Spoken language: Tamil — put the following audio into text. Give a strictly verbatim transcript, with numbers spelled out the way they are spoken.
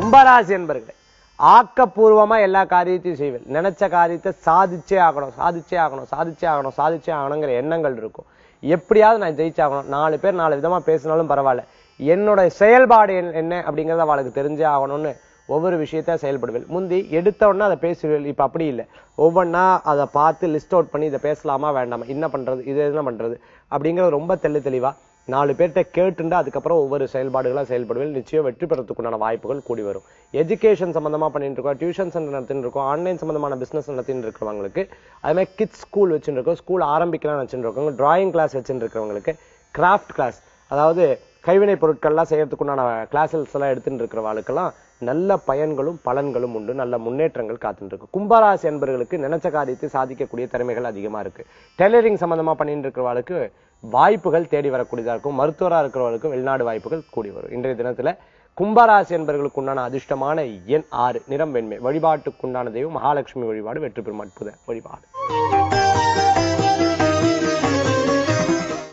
கும்பராசி என்பர்களே, ஆக்கப்பூர்வமா எல்லா காரியத்தையும் செய்வேன். நினைச்ச காரியத்தை சாதிச்சே ஆகணும் சாதிச்சே ஆகணும் சாதிச்சே ஆகணும் சாதிச்சே ஆகணுங்கிற எண்ணங்கள் இருக்கும். எப்படியாவது நான் ஜெயிச்சாகணும். நாலு பேர் நாலு விதமா பேசினாலும் பரவாயில்ல, என்னோட செயல்பாடு என்ன அப்படிங்கறத அவளுக்கு தெரிஞ்சே ஆகணும்னு ஒவ்வொரு விஷயத்த செயல்படுவேன். முந்தி எடுத்த உடனே அதை பேசுவேன். இப்ப அப்படி இல்லை, ஒவ்வொன்னா அதை பார்த்து லிஸ்ட் அவுட் பண்ணி இதை பேசலாமா வேண்டாமா, என்ன பண்றது, இது என்ன பண்றது அப்படிங்கறது ரொம்ப தெளி தெளிவா நாலு பேர்கிட்ட கேட்டுண்டு அதுக்கப்புறம் ஒவ்வொரு செயல்பாடுகளா செயல்படுவேன். நிச்சயம் வெற்றி பெறத்துக்குண்டான வாய்ப்புகள் கூடி வரும். எஜுகேஷன் சம்பந்தமா பண்ணிட்டு இருக்கோம், டியூஷன் சென்டர் நடத்திட்டு இருக்கோம், ஆன்லைன் சம்பந்தமான பிசினஸ் நடத்திட்டு இருக்கிறவங்களுக்கு, அதே மாதிரி கிட்ஸ் ஸ்கூல் வச்சுட்டு இருக்கோம், ஸ்கூல் ஆரம்பிக்கலாம் வச்சுட்டு இருக்கவங்க, டிராயிங் கிளாஸ் வச்சுட்டு இருக்கிறவங்களுக்கு, கிராஃப்ட் கிளாஸ் அதாவது கைவினை பொருட்கள்லாம் செய்யறதுக்குண்டான கிளாஸஸ் எல்லாம் எடுத்துட்டு இருக்கிறவங்களுக்கெல்லாம் நல்ல பயன்களும் பலன்களும் உண்டு. நல்ல முன்னேற்றங்கள் காத்துட்டு இருக்கு. கும்பராசி என்பவர்களுக்கு நினைச்ச காரியத்தை சாதிக்கக்கூடிய திறமைகள் அதிகமா இருக்கு. டெய்லரிங் சம்பந்தமா பண்ணிட்டு இருக்கிறவங்களுக்கு வாய்ப்புகள் தேடி வரக்கூடியதா இருக்கும். மருத்துவரா இருக்கிறவர்களுக்கு வெளிநாடு வாய்ப்புகள் கூடி வரும். இன்றைய தினத்துல கும்பராசி என்பவர்களுக்கு உண்டான அதிர்ஷ்டமான எண் ஆறு, நிறம் வெண்மை. வழிபாட்டுக்குண்டான தெய்வம் மகாலட்சுமி வழிபாடு. வெற்றி பெறும் அற்புத வழிபாடு.